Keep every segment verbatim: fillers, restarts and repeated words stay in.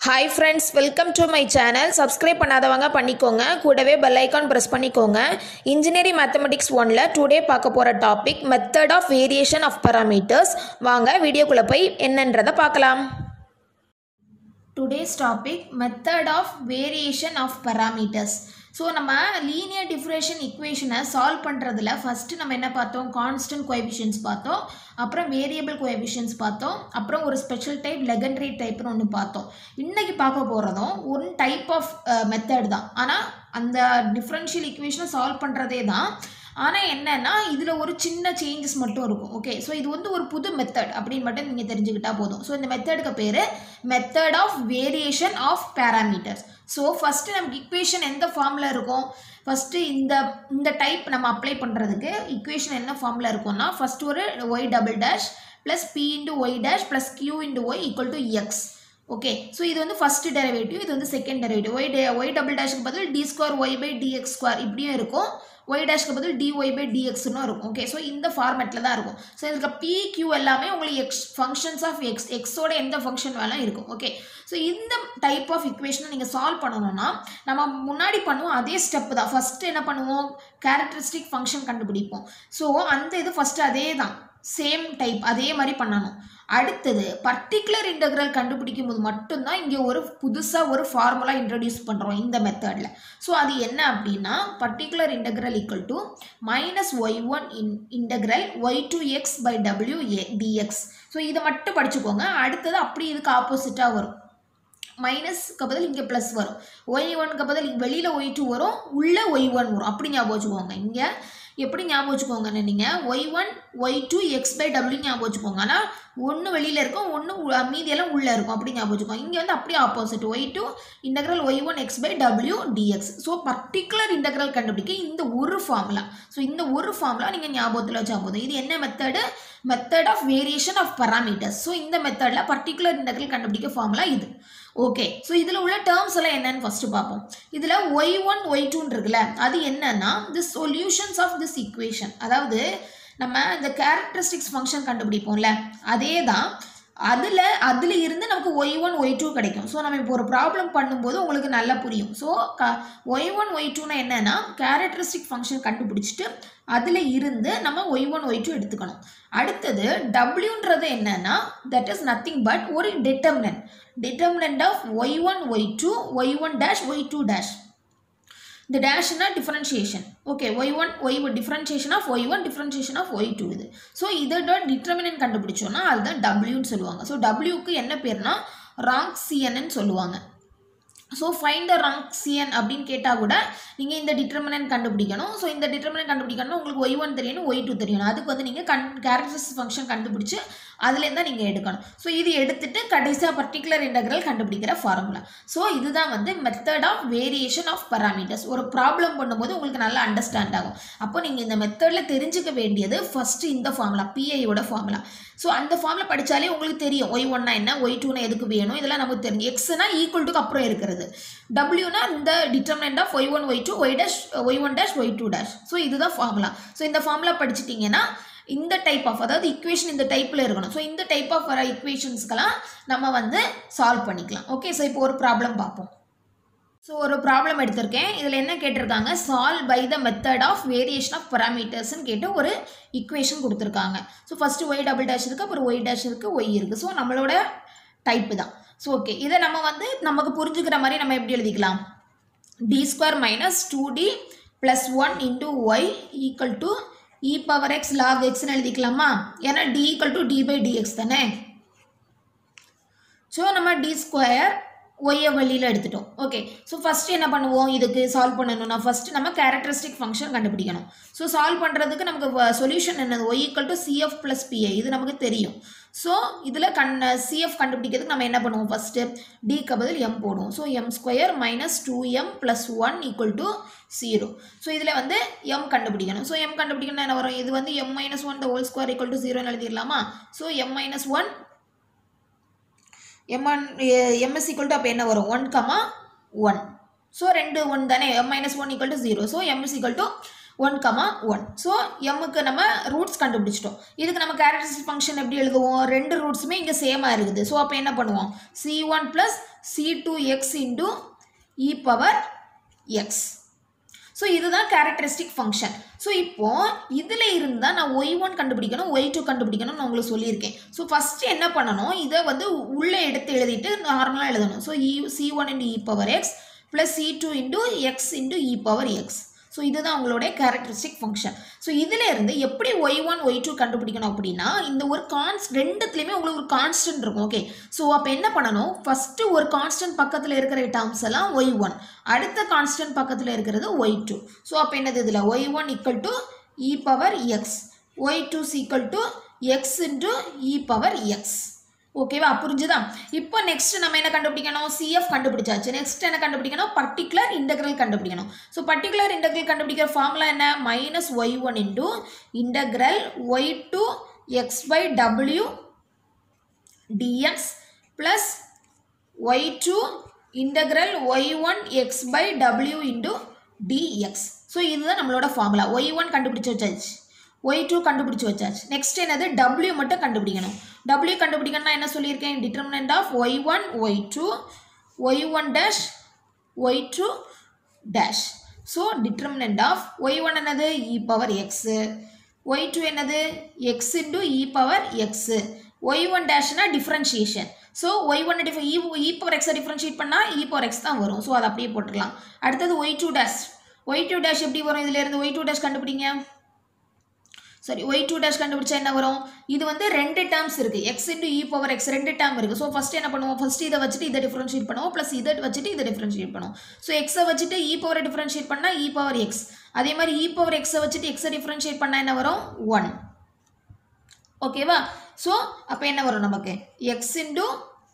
Hi friends, welcome to my channel. Subscribe பண்ணாதவங்க பண்ணிக்கோங்க. கூடவே bell icon press பண்ணிக்கோங்க. Engineering Mathematics one ல today பார்க்க போற topic method of variation of parameters. வாங்க வீடியோக்குள்ள போய் என்னன்றதை பார்க்கலாம். Today's topic method of variation of parameters. So நம்ம linear differential equation solve பண்றதுல first நம்ம என்ன பார்த்தோம், constant coefficients பார்த்தோம், அப்புறம் variable coefficients பார்த்தோம், அப்புறம் ஒரு special type Legendre type னு ஒன்னு பார்த்தோம். இன்னைக்கு பார்க்க போறதும் ஒரு type of uh, method தான். ஆனா அந்த differential equation solve பண்றதே தான். ஆனா என்னன்னா இதுல ஒரு சின்ன changes மட்டும் இருக்கும். ஓகே, சோ இது வந்து ஒரு புது மெத்தட் அப்படினு மட்டும் நீங்க தெரிஞ்சுக்கிட்டா போதும். சோ இந்த மெத்தட்க்கு பேரு method of variation of parameters. So first நமக்கு equation எந்த ஃபார்ம்ல இருக்கும், ஃபர்ஸ்ட் இந்த இந்த டைப் நம்ம அப்ளை பண்றதுக்கு equation என்ன ஃபார்ம்ல இருக்கும்னா ஃபர்ஸ்ட் ஒரு y double dash plus p into y dash plus q into y equal to x. Okay, so இது வந்து ஃபர்ஸ்ட் டெரிவேட்டிவ், இது வந்து second derivative. y y double dash க்கு பதில் d square y by dx square இப்படியே இருக்கும். y dash க்கு பதில் dy by dx ன்னு இருக்கும். ஓகே, சோ இந்த ஃபார்மட்ல தான் இருக்கும். சோ இதுக்கு p q எல்லாமே உங்களுக்கு x functions of x x ஓட எந்த ஃபங்க்ஷன் வேணா இருக்கும். ஓகே, சோ இந்த டைப் ஆஃப் ஈக்குவேஷனை நீங்க சால்வ் பண்ணனும்னா நம்ம முன்னாடி பண்ணுவோம் அதே ஸ்டெப் தான். ஃபர்ஸ்ட் என்ன பண்ணுவோம், கேரக்டரிஸ்டிக் ஃபங்க்ஷன் கண்டுபிடிப்போம். சோ அந்த இது ஃபர்ஸ்ட் அதே தான், சேம் டைப் அதே மாதிரி பண்ணணும். அடுத்தது பர்டிகுலர் இன்டெக்ரல் கண்டுபிடிக்கும் போது மட்டும்தான் இங்கே ஒரு புதுசா ஒரு ஃபார்முலா இன்ட்ரடியூஸ் பண்றோம் இந்த மெத்தட்ல. ஸோ அது என்ன அப்படின்னா particular integral equal to minus y one integral y two x by W dx. So இதை மட்டும் படிச்சுக்கோங்க. அடுத்தது அப்படி இதுக்கு ஆப்போசிட்டா வரும், மைனஸ்க்கு பதில் இங்கே ப்ளஸ் வரும், ஒய் ஒன்னுக்கு பதில் வெளியில் ஒய் டூ வரும், உள்ள ஒய் ஒன் வரும். அப்படி ஞாபகம் வச்சுக்கோங்க. இங்கே எப்படி ஞாபகம் வச்சுக்கோங்கன்னு நீங்கள் y one y two x by W ஞாபகம் வச்சுக்கோங்க. ஆனால் ஒன்று வெளியில் இருக்கும், ஒன்று மீதியெல்லாம் உள்ளே இருக்கும். அப்படி ஞாபகம் வச்சுக்கோங்க. இங்கே வந்து அப்படியே opposite, y two integral y one x by W dx. So particular integral கண்டுபிடிக்க இந்த ஒரு ஃபார்முலா, ஸோ இந்த ஒரு ஃபார்முலா நீங்கள் ஞாபகத்தில் வச்சா போதும். இது என்ன method, method of variation of parameters. So இந்த மெத்தடில் பர்டிகுலர் இன்டெக்ரல் கண்டுபிடிக்க ஃபார்முலா இது. ஓகே, ஸோ இதில் உள்ள டேர்ம்ஸ் எல்லாம் என்னன்னு ஃபர்ஸ்ட் பார்ப்போம். இதில் ஒய் ஒன் ஒய் டூன்னு இருக்குல்ல, அது என்னன்னா the solutions of this equation. அதாவது நம்ம இந்த கேரக்டரிஸ்டிக்ஸ் ஃபங்க்ஷன் கண்டுபிடிப்போம்ல, அதே தான். அதில் அதில் இருந்து நமக்கு ஒய் ஒன் ஒய் டூ கிடைக்கும். ஸோ நம்ம இப்போ ஒரு ப்ராப்ளம் பண்ணும்போது உங்களுக்கு நல்லா புரியும். ஸோ க ஒய் ஒன் ஒய் டூனா என்னன்னா கேரக்டரிஸ்டிக் ஃபங்க்ஷன் கண்டுபிடிச்சிட்டு அதில் இருந்து நம்ம ஒய் ஒன் ஒய் டூ எடுத்துக்கணும். அடுத்தது டபிள்யூன்றது என்னன்னா தட் இஸ் நத்திங் பட் ஒரு determinant determinant of y one y two y one dash y two dash. இந்த டேஷ்னா differentiation. Okay, y one y one differentiation of y one differentiation of y two இது. So இதோட determinant கண்டுபிடிச்சோன்னா அதுதான் டபிள்யூன்னு சொல்லுவாங்க. So டபிள்யூக்கு என்ன பேர்னா ராங்க்சியன்னு சொல்லுவாங்க. ஸோ ஃபைண்ட் த ராங்க்சியன் அப்படின்னு கேட்டால் கூட நீங்கள் இந்த டிட்டர்மினன்ட் கண்டுபிடிக்கணும். ஸோ இந்த டிட்டர்மினன்ட் கண்டுபிடிக்கணும் உங்களுக்கு ஒய் ஒன் தெரியணும், ஒய் டூ தெரியணும். அதுக்கு வந்து நீங்கள் கண் கேரக்டரிஸ்டிக் ஃபங்க்ஷன் கண்டுபிடிச்சி அதுலேருந்து தான் நீங்கள் எடுக்கணும். ஸோ இது எடுத்துட்டு கடைசியாக பர்டிகுலர் இன்டெக்ரல் கண்டுபிடிக்கிற ஃபார்முலா. ஸோ இதுதான் வந்து method of variation of parameters. ஒரு ப்ராப்ளம் பண்ணும்போது உங்களுக்கு நல்லா அண்டர்ஸ்டாண்ட் ஆகும். அப்போ நீங்கள் இந்த மெத்தடில் தெரிஞ்சுக்க வேண்டியது ஃபர்ஸ்ட் இந்த ஃபார்முலா, பிஐயோட ஃபார்முலா. ஸோ அந்த ஃபார்முலா படித்தாலே உங்களுக்கு தெரியும் ஒய் ஒன்னா என்ன, ஒய் டூனா எதுக்கு வேணும், இதெல்லாம் நமக்கு தெரியும். எக்ஸ்னா ஈக்குவல் டுக்கு அப்புறம் இருக்கிறது, டபிள்யூனா இந்த determinant of y one y two y dash y one dash y two dash. So இதுதான் ஃபார்முலா. ஸோ இந்த ஃபார்முலா படிச்சிட்டிங்கன்னா இந்த டைப் ஆஃப், அதாவது இக்குவேஷன் இந்த டைப்பில் இருக்கணும். ஸோ இந்த டைப் ஆஃப் வர இக்குவேஷன்ஸ்க்கெல்லாம் நம்ம வந்து சால்வ் பண்ணிக்கலாம். ஓகே, ஸோ இப்போ ஒரு ப்ராப்ளம் பார்ப்போம். ஸோ ஒரு ப்ராப்ளம் எடுத்திருக்கேன். இதில் என்ன கேட்டிருக்காங்க, solve by the method of variation of பராமீட்டர்ஸ்ன்னு கேட்டு ஒரு இக்குவேஷன் கொடுத்துருக்காங்க. So first y double dash இருக்குது, அப்புறம் ஒய் டேஷ் இருக்குது, ஒய் இருக்குது. ஸோ நம்மளோட டைப்பு தான். ஸோ ஓகே, இதை நம்ம வந்து நமக்கு புரிஞ்சுக்கிற மாதிரி நம்ம எப்படி எழுதிக்கலாம், D square minus two D plus one into y equal to e power x log எக்ஸ்ன்னு எழுதிக்கலாமா? ஏன்னா D equal to D by dx தானே. ஸோ நம்ம டி ஸ்கொயர் ஒய்யை வெளியில் எடுத்துட்டோம். ஓகே, ஸோ ஃபஸ்ட்டு என்ன பண்ணுவோம், இதுக்கு சால்வ் பண்ணணும்னா ஃபஸ்ட்டு நம்ம கேரக்டரிஸ்டிக் ஃபங்க்ஷன் கண்டுபிடிக்கணும். ஸோ சால்வ் பண்ணுறதுக்கு நமக்கு சொல்யூஷன் என்னது, y equal to CF plus PI, இது நமக்கு தெரியும். ஸோ இதில் கண் சிஎஃப் கண்டுபிடிக்கிறதுக்கு நம்ம என்ன பண்ணுவோம், ஃபஸ்ட்டு டிக்கு பதில் எம் போடுவோம். So m square minus two m plus one equal to zero. So இதில் வந்து எம் கண்டுபிடிக்கணும். ஸோ எம் கண்டுபிடிக்கணும் என்ன வரும், இது வந்து m minus one the whole square equal to ஜீரோன்னு எழுதிடலாமா? So m minus one m m is equal to அப்போ என்ன வரும், ஒன் கமா ஒன். ஸோ ரெண்டு ஒன் தானே, m minus one equal to zero. So m is equal to one comma one. So எம்முக்கு நம்ம roots கண்டுபிடிச்சிட்டோம். இதுக்கு நம்ம கேரக்டரிஸ்டிக் ஃபங்க்ஷன் எப்படி எழுதுவோம்? ரெண்டு ரூட்ஸுமே இங்கே சேமாக இருக்குது. ஸோ அப்போ என்ன பண்ணுவோம்? C one plus C two x into e power x. So இதுதான் கேரக்டரிஸ்டிக் ஃபங்க்ஷன். ஸோ இப்போது இதில் இருந்தால் நான் ஒய் ஒன் கண்டுபிடிக்கணும், ஒய் டூ கண்டுபிடிக்கணும்னு நான் உங்களுக்கு சொல்லியிருக்கேன். ஸோ ஃபஸ்ட்டு என்ன பண்ணணும்? இதை வந்து உள்ளே எடுத்து எழுதிட்டு நார்மலாக எழுதணும். So e C one into e power x plus C two into x into e power x. So இதுதான் உங்களுடைய கேரக்டரிஸ்டிக் ஃபங்க்ஷன். ஸோ இதில் இருந்து எப்படி ஒய் ஒன் ஒய் டூ கண்டுபிடிக்கணும் அப்படின்னா, இந்த ஒரு கான்ஸ் ரெண்டுத்துலேயுமே உங்களுக்கு ஒரு கான்ஸ்டன்ட் இருக்கும். ஓகே, ஸோ அப்போ என்ன பண்ணணும்? ஃபஸ்ட்டு ஒரு கான்ஸ்டன்ட் பக்கத்தில் இருக்கிற டேர்ம்ஸ் எல்லாம் ஒய் ஒன், அடுத்த கான்ஸ்டன்ட் பக்கத்தில் இருக்கிறது ஒய் டூ. ஸோ அப்போ என்னது இதில் y one equal to e power x, y two equal to x into e power x. ஓகேவா, புரிஞ்சுதா? இப்போ நெக்ஸ்ட் நம்ம என்ன கண்டுபிடிக்கணும்? சிஎஃப் கண்டுபிடிச்சாச்சு. நெக்ஸ்ட் என்ன கண்டுபிடிக்கணும்? பர்டிகுலர் இன்டெக்ரல் கண்டுபிடிக்கணும். ஸோ பர்டிகுலர் இன்டெக்ரல் கண்டுபிடிக்கிற ஃபார்முலா என்ன? Minus y one into integral y two x by W dx plus y two integral y one x by W into dx. So இதுதான் நம்மளோட formula. Y one கண்டுபிடிச்சு வச்சாச்சு, Y two கண்டுபிடிச்சு வச்சாச்சு. Next என்னது? W மட்டும் கண்டுபிடிக்கணும். W கண்டுபிடிக்கணும்னா என்ன சொல்லியிருக்கேன்? Determinant of y one y two y one dash y two dash. So determinant of y one என்னது? E power x, y two என்னது? X into e power x, y one டேஷ்னா differentiation. So y one டிஃப e e power எக்ஸை differentiate பண்ணால் e power X தான் வரும். So அதை அப்படியே போட்டுடலாம். அடுத்தது y two dash, y two dash எப்படி வரும்? இதிலேருந்து ஒய் டூ டேஷ் கண்டுபிடிங்க. சரி, ஒய் டூ டேஷ் கண்டுபிடிச்சா என்ன வரும்? இது வந்து ரெண்டு டேர்ம்ஸ் இருக்குது, x into e power x ரெண்டு டேர்ம் இருக்குது. ஸோ ஃபஸ்ட்டு என்ன பண்ணுவோம்? ஃபஸ்ட்டு இதை வச்சுட்டு இதை டிஃப்ரென்ஷியேட் பண்ணுவோம், ப்ளஸ் இதை வச்சுட்டு இதை டிஃப்ரென்ஷியேட் பண்ணுவோம். ஸோ எக்ஸை வச்சுட்டு இ பவரை டிஃப்ரென்ஷியேட் பண்ணால் இ பவர் எக்ஸ், அதே மாதிரி இ பவர் எக்ஸை வச்சுட்டு எக்ஸை டிஃப்ரென்ஷியேட் பண்ணால் என்ன வரும்? ஒன். ஓகேவா? ஸோ அப்போ என்ன வரும் நமக்கு? X into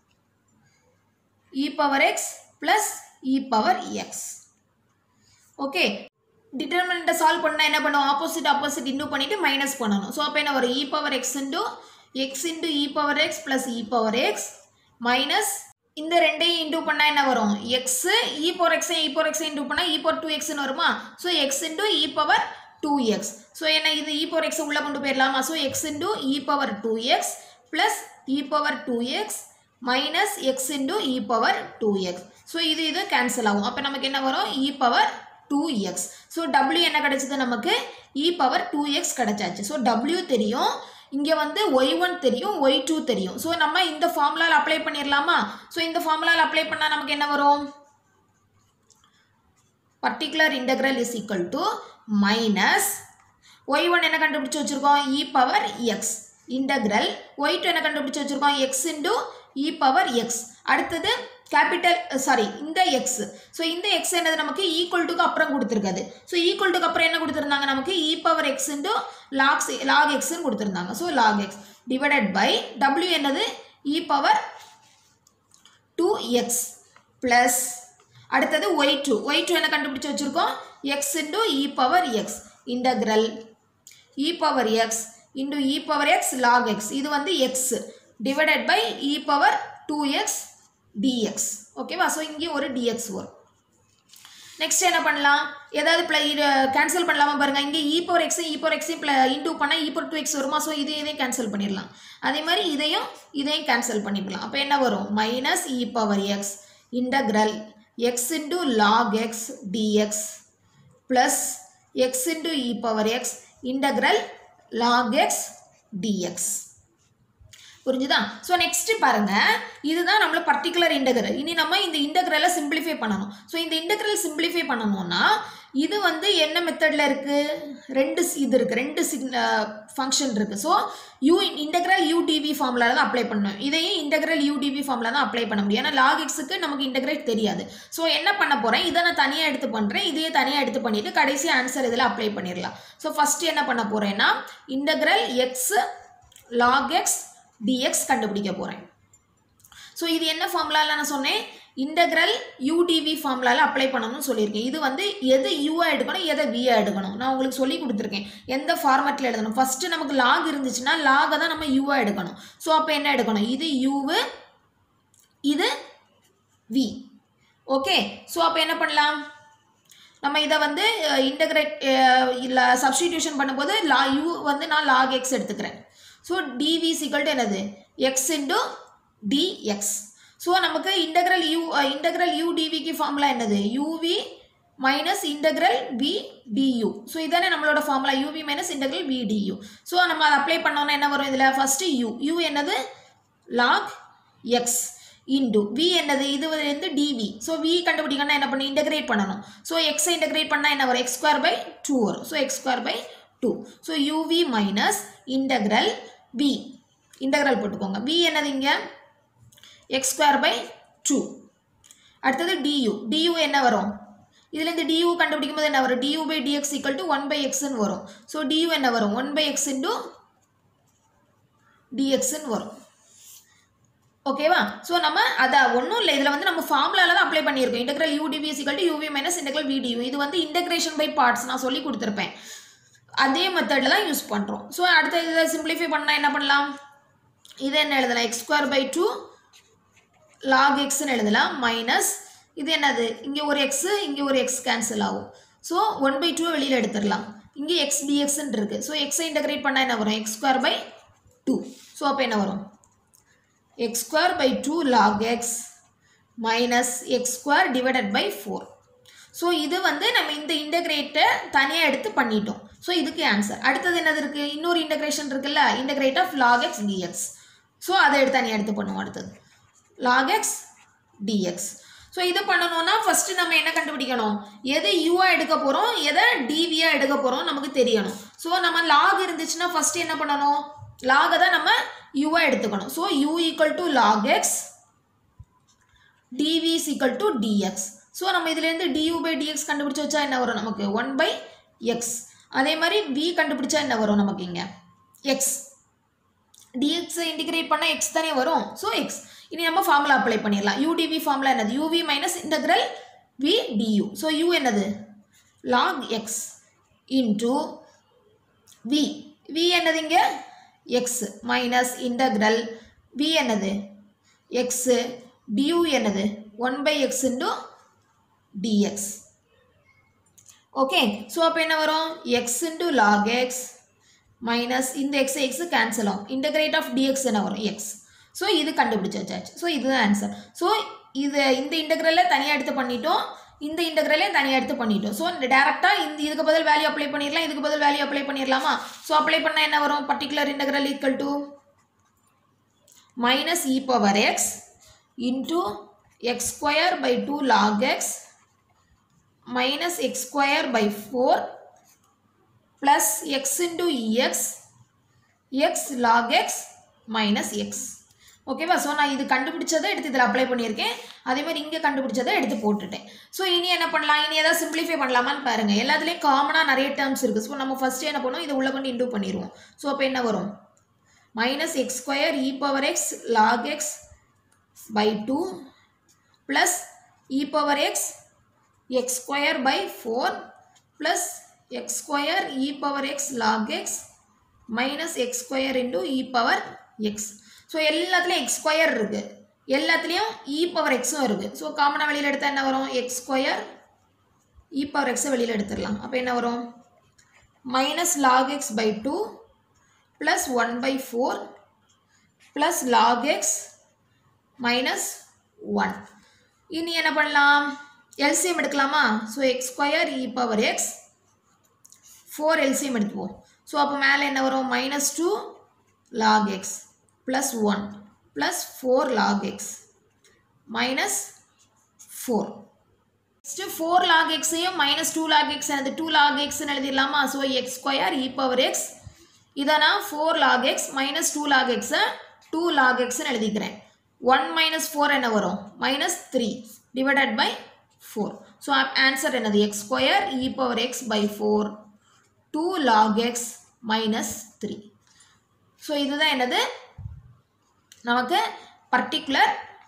e power x plus e power x. Okay, டிட்டர்மினண்ட்டை சால்வ் பண்ணால் என்ன பண்ணுவோம்? ஆப்போசிட் ஆப்போசிட் இன்டூ பண்ணிவிட்டு மைனஸ் பண்ணணும். ஸோ அப்போ என்ன வரும்? E power x into x into e power x plus e power x minus இந்த ரெண்டையும் இன்டூ பண்ணால் என்ன வரும்? எக்ஸு இ பவர் எக்ஸை இ பவர் எக்ஸை இன்டூ பண்ணால் இ பவர் டூ எக்ஸ்ன்னு வருமா? So x into e power two x. So என்ன இது இ பவர் எக்ஸை உள்ளே கொண்டு போயிடலாமா? So x into e power two x plus e power two x minus x into e power two x. So இது இது கேன்சல் ஆகும். அப்போ நமக்கு என்ன வரும்? E power two x. So W என்ன கிடைச்சது நமக்கு? இ பவர் டூ எக்ஸ் கிடைச்சாச்சு. ஸோ W தெரியும், இங்கே வந்து ஒய் ஒன் தெரியும், ஒய் டூ தெரியும். ஸோ நம்ம இந்த ஃபார்முலாவில் அப்ளை பண்ணிடலாமா? ஸோ இந்த ஃபார்முலாவில் அப்ளை பண்ணால் நமக்கு என்ன வரும்? Particular integral is equal to minus y one என்ன கண்டுபிடிச்சு வச்சுருக்கோம்? E power x integral y two என்ன கண்டுபிடிச்சு வச்சுருக்கோம்? X into e power x. அடுத்தது கேபிட்டல் சாரி இந்த எக்ஸ். ஸோ இந்த எக்ஸ் என்னது நமக்கு? ஈக்குவல் டுக்கு அப்புறம் கொடுத்துருக்காது. ஸோ ஈக்குவல் டுக்கு அப்புறம் என்ன கொடுத்துருந்தாங்க நமக்கு? E power x into logs log எக்ஸ்ன்னு கொடுத்துருந்தாங்க. So log x divided by W என்னது? E power two x plus அடுத்தது ஒய் டூ. ஒய் டூ என்ன கண்டுபிடிச்சு வச்சுருக்கோம்? X into e power x integral e power x into e power x log x. இது வந்து x divided by e power two x dx. ஓகேவா? So இங்கே ஒரு dx வரும். நெக்ஸ்ட் என்ன பண்ணலாம்? ஏதாவது ப்ள இது கேன்சல் பண்ணலாமா பாருங்கள். இங்கே இ பவர் எக்ஸை இ பவர் எக்ஸையும் ப்ள இன்டூ பண்ணால் இ பவர் டூ எக்ஸ் வருமா? ஸோ இதை இதையும் கேன்சல் பண்ணிடலாம். அதே மாதிரி இதையும் இதையும் கேன்சல் பண்ணிடலாம். அப்போ என்ன வரும்? Minus e power x integral x into log x dx plus x into e power x integral log x dx. புரிஞ்சுதா? ஸோ நெக்ஸ்ட் பாருங்க, இதுதான் நம்மள பர்டிகுலர் இன்டெக்ரல். இனி நம்ம இந்த இன்டெக்ரலை சிம்பிளிஃபை பண்ணணும். ஸோ இந்த இன்டெக்ரல் சிம்பிளிஃபை பண்ணணும்னா இது வந்து என்ன மெத்தடில் இருக்குது? ரெண்டு இது இருக்குது, ரெண்டு ஃபங்க்ஷன் இருக்குது. ஸோ யூ இன்டெக்ரல் யூடிவி ஃபார்முலாவில் தான் அப்ளை பண்ணணும். இதையும் இன்டெக்ரல் யூடிவி ஃபார்முலா தான் அப்ளை பண்ண முடியும். ஏன்னா லாக் எக்ஸுக்கு நமக்கு இன்டெக்ரேட் தெரியாது. ஸோ என்ன பண்ண போகிறேன்? இதை நான் தனியாக எடுத்து பண்ணுறேன், இதையே தனியாக எடுத்து பண்ணிவிட்டு கடைசி ஆன்சர் இதில் அப்ளை பண்ணிடலாம். ஸோ ஃபஸ்ட்டு என்ன பண்ண போகிறேன்னா integral x log x dx கண்டுபிடிக்க போகிறேன். ஸோ இது என்ன ஃபார்முலாவில் நான் சொன்னேன்? இன்டெக்ரல் யூடிவி ஃபார்முலாவில் அப்ளை பண்ணணும்னு சொல்லியிருக்கேன். இது வந்து எது யூஆ எடுக்கணும், எதை விஆ எடுக்கணும் நான் உங்களுக்கு சொல்லி கொடுத்துருக்கேன். எந்த ஃபார்மேட்டில் எழுதணும்? ஃபஸ்ட்டு நமக்கு லாக் இருந்துச்சுன்னா லாகை தான் நம்ம யூஆ எடுக்கணும். ஸோ அப்போ என்ன எடுக்கணும்? இது யூவு, இது வி. ஓகே, ஸோ அப்போ என்ன பண்ணலாம்? நம்ம இதை வந்து இன்டகிரேட் இல்லை சப்ஸ்டிடியூஷன் பண்ணும்போது லா யூ வந்து நான் லாக் எக்ஸ் எடுத்துக்கிறேன். ஸோ டிவி சிக்கல் டு என்னது எக்ஸ் இன்டு டிஎக்ஸ். ஸோ நமக்கு இன்டகிரல் யூ இன்டகிரல் யூ டிவிக்கு ஃபார்முலா என்னது uv minus integral v du. So இதானே நம்மளோட formula uv minus integral v du. So நம்ம அதை அப்ளை பண்ணோன்னா என்ன வரும் இதில் ஃபஸ்ட்டு யூ யூ என்னது லாக் எக்ஸ் இன்டு வி என்னது இது வந்து டிவி. ஸோ வி கண்டுபிடிக்கணும்னா என்ன பண்ணி இன்டகிரேட் பண்ணணும். ஸோ எக்ஸை இன்டகிரேட் பண்ணால் என்ன வரும் எக்ஸ் ஸ்கொயர் பை டூ வரும். So x square by two. So uv minus integral v integral போட்டுக்கோங்க. வி என்னது இங்கே எக்ஸ் ஸ்கொயர் பை டூ. அடுத்தது டியூ டியூ என்ன வரும் இதுலேருந்து டியூ கண்டுபிடிக்கும் போது என்ன வரும் du by dx equal to one by எக்ஸ்ன்னு வரும். ஸோ டியூ என்ன வரும் ஒன் பை எக்ஸ் இன்டு டிஎக்ஸ்ன்னு வரும். ஓகேவா. ஸோ நம்ம அதை ஒன்றும் இல்லை இதில் வந்து நம்ம ஃபார்முலாவில் தான் அப்ளை பண்ணியிருக்கோம். Integral u dv equal to uv minus integral v du. இது வந்து இன்டகிரேஷன் பை பார்ட்ஸ் நான் சொல்லி கொடுத்துருப்பேன். அதே மெத்தடில் தான் யூஸ் பண்ணுறோம். ஸோ அடுத்த இதை சிம்பிளிஃபை பண்ணால் என்ன பண்ணலாம் இது என்ன எழுதலாம் x square by two log எக்ஸ்ன்னு எழுதலாம் மைனஸ் இது என்னது இங்கே ஒரு எக்ஸு இங்கே ஒரு எக்ஸ் கேன்சல் ஆகும். ஸோ ஒன் பை டூ வெளியில் எடுத்துடலாம். இங்கே எக்ஸ் டிஎக்ஸ்ன்னு இருக்குது. ஸோ எக்ஸை இன்டகிரேட் பண்ணால் என்ன வரும் x square by two. So அப்போ என்ன வரும் x square by two log x minus x square divided by four. So இது வந்து நம்ம இந்த இன்டகிரேட்டை தனியாக எடுத்து பண்ணிட்டோம். ஸோ இதுக்கு ஆன்சர். அடுத்தது என்னது இருக்குது இன்னொரு இன்டகிரேஷன் இருக்குல்ல integrate of log x dx. So அதை எடுத்து தனியாக எடுத்து பண்ணுவோம். அடுத்தது log x dx. ஸோ இது பண்ணணும்னா ஃபஸ்ட்டு நம்ம என்ன கண்டுபிடிக்கணும் எது யூவாக எடுக்க போகிறோம் எதை டிவியாக எடுக்க போகிறோம் நமக்கு தெரியணும். ஸோ நம்ம லாக் இருந்துச்சுன்னா ஃபஸ்ட்டு என்ன பண்ணணும் லாகை தான் நம்ம யூவை எடுத்துக்கணும். So u equal to log x dv is equal to dx. So நம்ம இதுலேருந்து டியூ பை டிஎக்ஸ் கண்டுபிடிச்சி வச்சா என்ன வரும் நமக்கு ஒன் பை எக்ஸ். அதே மாதிரி வி கண்டுபிடிச்சா என்ன வரும் நமக்கு இங்கே எக்ஸ் டிஎக்ஸை இன்டிகிரேட் பண்ணால் எக்ஸ் தானே வரும். So x. இனி நம்ம ஃபார்முலா அப்ளை பண்ணிடலாம். யூடிவி ஃபார்முலா என்னது uv minus integral v du. So u என்னது log x into v v என்னது இங்கே எக்ஸ் மைனஸ் இன்டகிரல் வி என்னது எக்ஸு டியூ என்னது one by x into dx. Okay. So அப்போ என்ன வரும் x into log x minus இந்த எக்ஸ் எக்ஸு கேன்சல் ஆகும். இன்டகிரேட் ஆஃப் டிஎக்ஸ் என்ன வரும் எக்ஸ். ஸோ இது கண்டுபிடிச்சி வச்சாச்சு. ஸோ இதுதான் ஆன்சர். ஸோ இது இந்த இன்டகிரலில் தனியாக எடுத்து பண்ணிட்டோம் இந்த இன்டகிரலே தனியாக எடுத்து பண்ணிட்டோம். ஸோ டேரெக்டாக இந்த இதுக்கு பதில் வேல்யூ அப்ளை பண்ணிடலாம் இதுக்கு பதில் வேல்யூ அப்ளை பண்ணிடலாமா. ஸோ அப்ளை பண்ணால் என்ன வரும் particular integral equal to minus e power x into x square by two log x minus x square by four plus x into e x x log x minus x. ஓகேவா. So நான் இது கண்டுபிடிச்சதை எடுத்து இதில் apply பண்ணியிருக்கேன். அதே மாதிரி இங்கே கண்டுபிடிச்சதை எடுத்து போட்டுட்டேன். ஸோ இனி என்ன பண்ணலாம் இனி எதாவது சிம்பிளிஃபை பண்ணலாமான்னு பாருங்கள். எல்லாத்துலேயும் காமனாக நிறைய டேர்ம்ஸ் இருக்குது. ஸோ நம்ம ஃபஸ்ட்டு என்ன பண்ணுவோம் இதை உள்ளே கொண்டு இன்டூ பண்ணிடுவோம். ஸோ அப்போ என்ன வரும் minus x square e power x log x by two plus e power x x square by four plus x square e power x log x minus x square into e power x. So எல்லாத்துலேயும் x square இருக்குது எல்லாத்துலேயும் e power எக்ஸும் இருக்குது. So காமனாக வெளியில் எடுத்தால் என்ன வரும் எக்ஸ் ஸ்கொயர் இ பவர் எக்ஸை வெளியில் எடுத்துடலாம். அப்போ என்ன வரும் minus log x by two plus one by four plus log x minus one. இனி என்ன பண்ணலாம் எல்சிஎம் எடுக்கலாமா. So x square e power x four LCM எடுத்துவோம். ஸோ அப்போ மேலே என்ன வரும் minus two log x plus one plus four log x minus four. Next four log x ஐயும் minus two log x and two log x எழுதிடலாமா. so x square e power x இதை நான் four log x minus two log x two log x எழுதிக்கிறேன். one minus four என்ன வரும் minus three divided by four. so answer என்னது x square e power x by four two log x minus three. so இதுதான் என்னது நமக்கு particular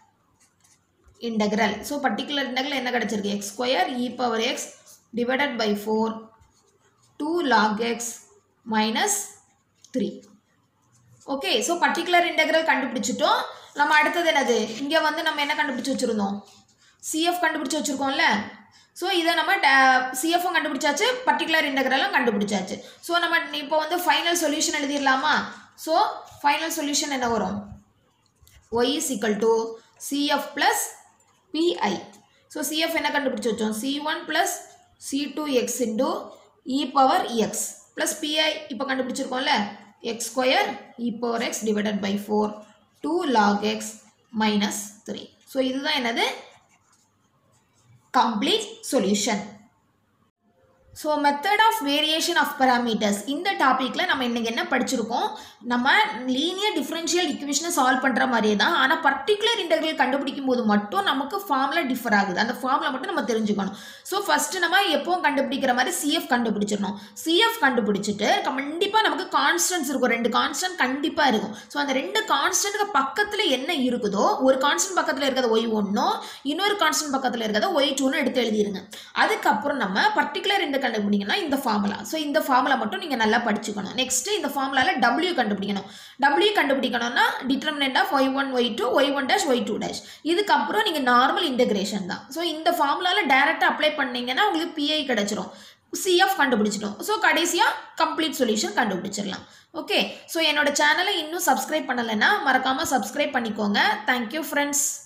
integral. So particular integral என்ன கிடச்சிருக்கு x square e power x divided by four two log x minus three. Okay. So particular integral கண்டுபிடிச்சிட்டோம். நம்ம அடுத்தது என்னது இங்கே வந்து நம்ம என்ன கண்டுபிடிச்சி வச்சுருந்தோம் சிஎஃப் கண்டுபிடிச்சி வச்சுருக்கோம்ல. ஸோ இதை நம்ம சிஎஃப்பும் கண்டுபிடிச்சாச்சு, பர்டிகுலர் இன்டெக்ரலும் கண்டுபிடிச்சாச்சு. ஸோ நம்ம இப்போ வந்து ஃபைனல் சொல்யூஷன் எழுதிடலாமா? ஸோ ஃபைனல் சொல்யூஷன் என்ன வரும்? y is equal to cf plus pi. So cf என்ன கண்டுபிடிச்சு வச்சோம்? c one plus c two x into e power x plus pi இப்போ கண்டுபிடிச்சிருக்கோம்ல, x square e power x divided by four two log x minus three. So இதுதான் என்னது? complete solution. ஸோ method of variation of parameters இந்த டாப்பிக்கில் நம்ம இன்றைக்கி என்ன படிச்சிருக்கோம்? நம்ம லீனியர் டிஃபரன்ஷியல் இக்குவேஷனை சால்வ் பண்ணுற மாதிரியே தான், ஆனால் பர்டிகுலர் இன்டெக்ரல் கண்டுபிடிக்கும் போது மட்டும் நமக்கு ஃபார்முலா டிஃபர் ஆகுது. அந்த ஃபார்முலா மட்டும் நம்ம தெரிஞ்சுக்கணும். ஸோ ஃபஸ்ட்டு நம்ம எப்போவும் கண்டுபிடிக்கிற மாதிரி சிஎஃப் கண்டுபிடிச்சிடணும். சிஎஃப் கண்டுபிடிச்சிட்டு கண்டிப்பாக நமக்கு கான்ஸ்டன்ட்ஸ் இருக்கும், ரெண்டு கான்ஸ்டன்ட் கண்டிப்பாக இருக்கும். ஸோ அந்த ரெண்டு கான்ஸ்டன்ட்டுக்கு பக்கத்தில் என்ன இருக்குதோ, ஒரு கான்ஸ்டன்ட் பக்கத்தில் இருக்கிறத ஒய் ஒன்னோ, இன்னொரு கான்ஸ்டன்ட் பக்கத்தில் இருக்கிறத ஒய் டூன்னு எடுத்து எழுதிடுங்க. அதுக்கப்புறம் நம்ம பர்டிகுலர் இன்டெக்ரல் கண்டுபிடிக்கணும் இந்த ஃபார்முலா. ஸோ இந்த ஃபார்முலா மட்டும் நீங்கள் நல்லா படிச்சுக்கணும். நெக்ஸ்ட் இந்த ஃபார்முலாவில் W கண்டுபிடிக்கணும். W கண்டுபிடிக்கணும்னா determinant of y one y two y one dash y two dash. இதுக்கப்புறம் நீங்கள் நார்மல் இன்டெகிரேஷன் தான். ஸோ இந்த ஃபார்முலாவில் டைரெக்டாக அப்ளை பண்ணீங்கன்னா உங்களுக்கு பிஐ கிடைச்சிரும். சிஎஃப் கண்டுபிடிச்சிட்டோம். ஸோ கடைசியாக கம்ப்ளீட் சொல்யூஷன் கண்டுபிடிச்சிடலாம். ஓகே, ஸோ என்னோட சேனலை இன்னும் சப்ஸ்கிரைப் பண்ணலைன்னா மறக்காமல் சப்ஸ்கிரைப் பண்ணிக்கோங்க. Thank you friends.